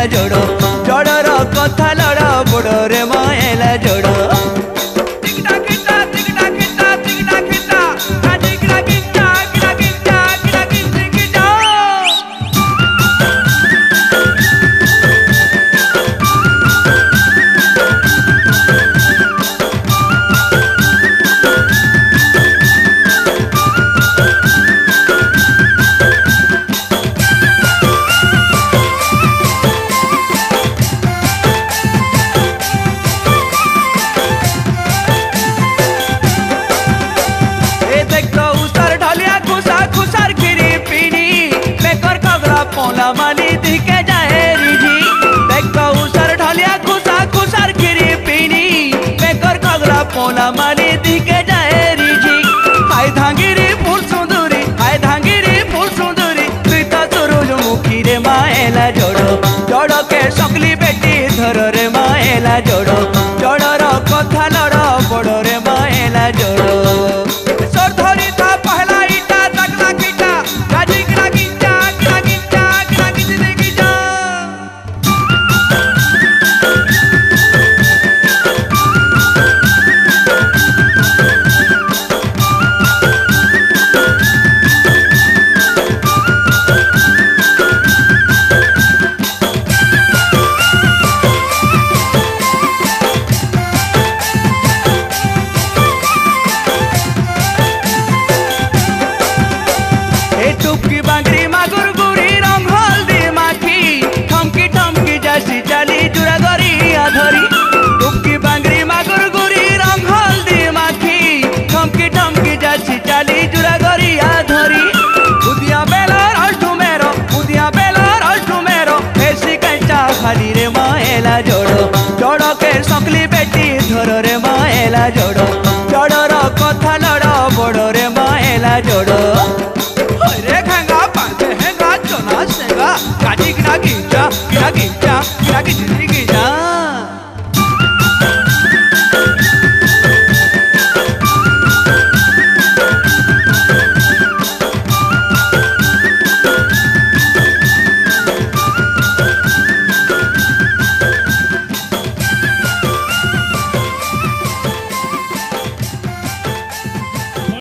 जोड़ो जोड़र कथा लड़ बुड़ो रे मायला जोड़ो पोला माली दिखे जाए रिझी देखो उसर ढलिया खुशा खुशार खिरी पीनी बेकर खगरा पोला माली दिखे जाए रिझी हाय धांगिरी फूल सुंदरी प्रीता सुरुज मुखी रे मायला जोड़ो जोड़ो के सकली